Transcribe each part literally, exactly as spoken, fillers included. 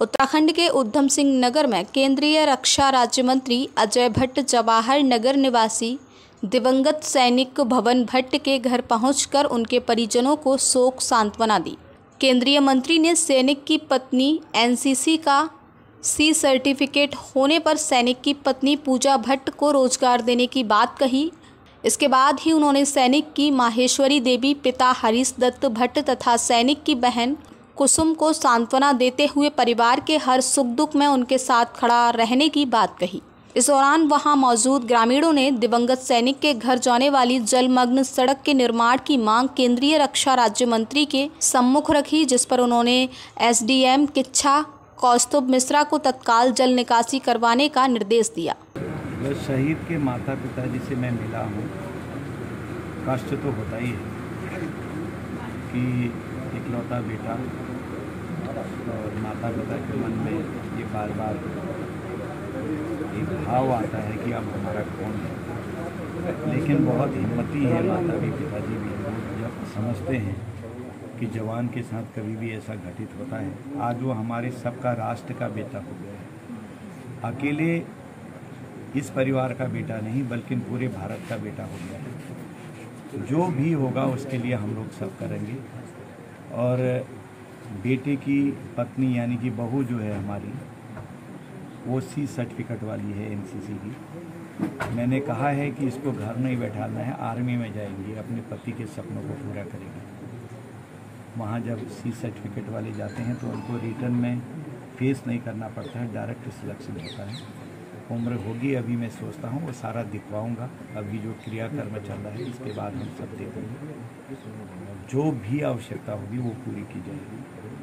उत्तराखंड के उधम सिंह नगर में केंद्रीय रक्षा राज्य मंत्री अजय भट्ट जवाहर नगर निवासी दिवंगत सैनिक भवन भट्ट के घर पहुंचकर उनके परिजनों को शोक सांत्वना दी। केंद्रीय मंत्री ने सैनिक की पत्नी एनसीसी का सी सर्टिफिकेट होने पर सैनिक की पत्नी पूजा भट्ट को रोजगार देने की बात कही। इसके बाद ही उन्होंने सैनिक की माहेश्वरी देवी पिता हरीश दत्त भट्ट तथा सैनिक की बहन कुसुम को सांत्वना देते हुए परिवार के हर सुख दुख में उनके साथ खड़ा रहने की बात कही। इस दौरान वहां मौजूद ग्रामीणों ने दिवंगत सैनिक के घर जाने वाली जलमग्न सड़क के निर्माण की मांग केंद्रीय रक्षा राज्य मंत्री के सम्मुख रखी, जिस पर उन्होंने एसडीएम किच्छा कौस्तुभ मिश्रा को तत्काल जल निकासी करवाने का निर्देश दिया। शहीद के माता पिता जी से मैं मिला हूँ, कष्ट तो होता ही है कि इकलौता बेटा और माता पिता के मन में ये बार बार एक भाव आता है कि अब हमारा कौन है। लेकिन बहुत हिम्मती है माता भी पिताजी भी, जब समझते हैं कि जवान के साथ कभी भी ऐसा घटित होता है। आज वो हमारे सबका राष्ट्र का बेटा हो गया है, अकेले इस परिवार का बेटा नहीं बल्कि पूरे भारत का बेटा हो गया है। जो भी होगा उसके लिए हम लोग सब करेंगे। और बेटे की पत्नी यानी कि बहू जो है हमारी, वो सी सर्टिफिकेट वाली है एनसीसी की। मैंने कहा है कि इसको घर नहीं बैठाना है, आर्मी में जाएंगे, अपने पति के सपनों को पूरा करेंगे। वहाँ जब सी सर्टिफिकेट वाले जाते हैं तो उनको रिटर्न में फेस नहीं करना पड़ता है, डायरेक्ट सिलेक्शन होता है। उम्र होगी, अभी मैं सोचता हूँ वो सारा दिखवाऊँगा। अभी जो क्रियाकर्म चल रहा है इसके बाद हम सब देखेंगे, जो भी आवश्यकता होगी वो पूरी की जाएगी।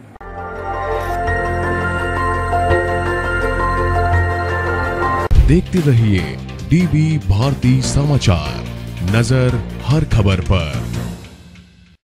देखते रहिए डीबी भारती समाचार, नजर हर खबर पर।